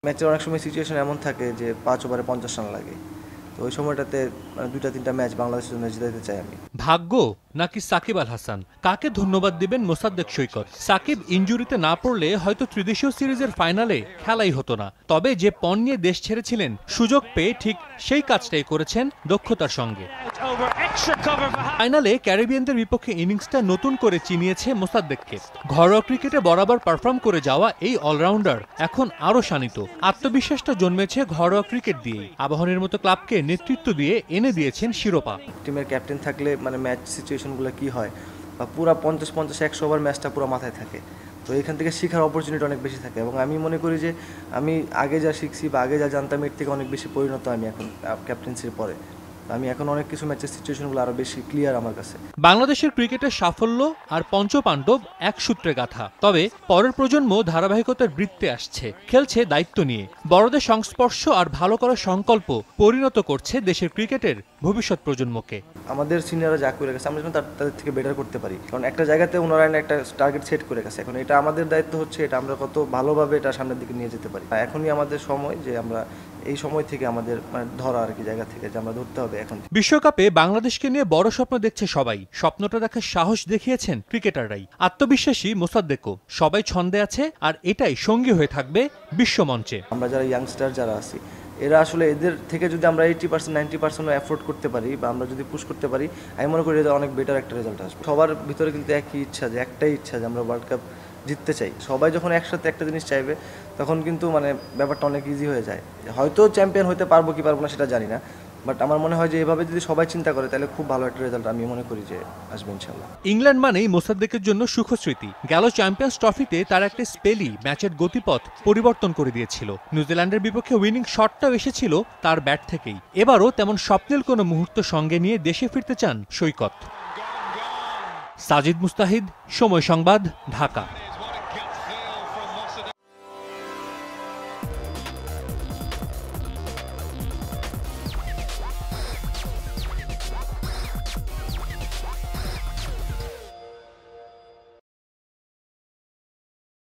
ম্যাচের অনেক সময় সিচুয়েশন এমন থাকে যে 5 ওভারে 50 রান লাগে। তো ওই সময়টাতে মানে 2-3টা ম্যাচ বাংলাদেশের জন্য জিতাতে চাই আমি। ভাগ্য নাকি সাকিব আল হাসান, কাকে ধন্যবাদ দিবেন মোসাদ্দেক সৈকত? সাকিব ইনজুরিতে না পড়লে হয়তো ত্রিদেশীয় সিরিজের ফাইনালে খেলাই হতো না। তবে যে পণ নিয়ে দেশ ছেড়েছিলেন, সুযোগ পেয়ে ঠিক সেই কাজটাই করেছেন দক্ষতার সঙ্গে। ফাইনালে ক্যারিবিয়ানদের বিপক্ষে ইনিংসটা নতুন করে চিনিয়েছে মোসাদ্দেককে। ঘরোয়া ক্রিকেটে বরাবর পারফর্ম করে যাওয়া এই অলরাউন্ডার এখন আরও শানিত। আত্মবিশ্বাসটা জন্মেছে ঘরোয়া ক্রিকেট দিয়েই। আবাহনীর মতো ক্লাবকে নেতৃত্ব দিয়ে এনে দিয়েছেন শিরোপা। টিমের ক্যাপ্টেন থাকলে মানে ম্যাচ সিচুয়েশনগুলো কি হয় বা পুরো 50-50-100 ওভার ম্যাচটা পুরো মাথায় থাকে। তো এখান থেকে শেখার অপরচুনিটি অনেক বেশি থাকে এবং আমি মনে করি যে আমি আগে যা শিখছি বা আগে যা জানতাম এর থেকে অনেক বেশি পরিণত আমি এখন ক্যাপ্টেন্সির পরে। আমি এখন অনেক কিছু ম্যাচের সিচুয়েশনগুলো আরও বেশি ক্লিয়ার আমার কাছে। বাংলাদেশের ক্রিকেটের সাফল্য আর পঞ্চপাণ্ডব এক সূত্রে গাথা। তবে পরের প্রজন্ম ধারাবাহিকতার বৃত্তে আসছে, খেলছে দায়িত্ব নিয়ে। বড়দের সংস্পর্শ আর ভালো করার সংকল্প পরিণত করছে দেশের ক্রিকেটের ভবিষ্যৎ প্রজন্মকে। আমাদের সিনিয়ররা যা করে গেছে আমরা যেন তাদের থেকে বেটার করতে পারি, কারণ একটা জায়গাতে ওনারা একটা টার্গেট সেট করে গেছে। এখন এটা আমাদের দায়িত্ব হচ্ছে এটা আমরা কত ভালোভাবে এটা সামনের দিকে নিয়ে যেতে পারি। এখনই আমাদের সময় যে আমরা এই সময় থেকে আমাদের মানে ধরা আর কি জায়গা থেকে যে আমরা ধরতে হবে এখন। বিশ্বকাপে বাংলাদেশকে নিয়ে বড় স্বপ্ন দেখছে সবাই। স্বপ্নটা দেখার সাহস দেখিয়েছেন ক্রিকেটাররাই। আত্মবিশ্বাসী মোসাদ্দেকও। সবাই ছন্দে আছে আর এটাই সঙ্গী হয়ে থাকবে বিশ্বমঞ্চে। আমরা যারা ইয়াংস্টার যারা আছি এরা আসলে এদের থেকে যদি আমরা 80%-90% এফোর্ট করতে পারি বা আমরা যদি পুশ করতে পারি, আমি মনে করি এটা অনেক বেটার একটা রেজাল্ট আসবে। সবার ভিতরে কিন্তু একটাই ইচ্ছা যে আমরা ওয়ার্ল্ড কাপ জিততে চাই। সবাই যখন একসাথে একটা জিনিস চাইবে তখন কিন্তু মানে ব্যাপারটা অনেক ইজি হয়ে যায়। হয়তো চ্যাম্পিয়ন হতে পারবো কি পারবো না সেটা জানি না, বাট আমার মনে হয় যে এভাবে যদি সবাই চিন্তা করে তাহলে খুব ভালো একটা রেজাল্ট আমি মনে করি যে আসবে ইনশাল্লাহ। ইংল্যান্ড মানেই মোসাদ্দেকের জন্য সুখস্মৃতি। গেল চ্যাম্পিয়ন্স ট্রফিতে তার একটা স্পেলই ম্যাচের গতিপথ পরিবর্তন করে দিয়েছিল। নিউজিল্যান্ডের বিপক্ষে উইনিং শটটাও এসেছিল তার ব্যাট থেকেই। এবারও তেমন স্বপ্নের কোনো মুহূর্ত সঙ্গে নিয়ে দেশে ফিরতে চান সৈকত। সাজিদ মুস্তাহিদ, সময় সংবাদ, ঢাকা।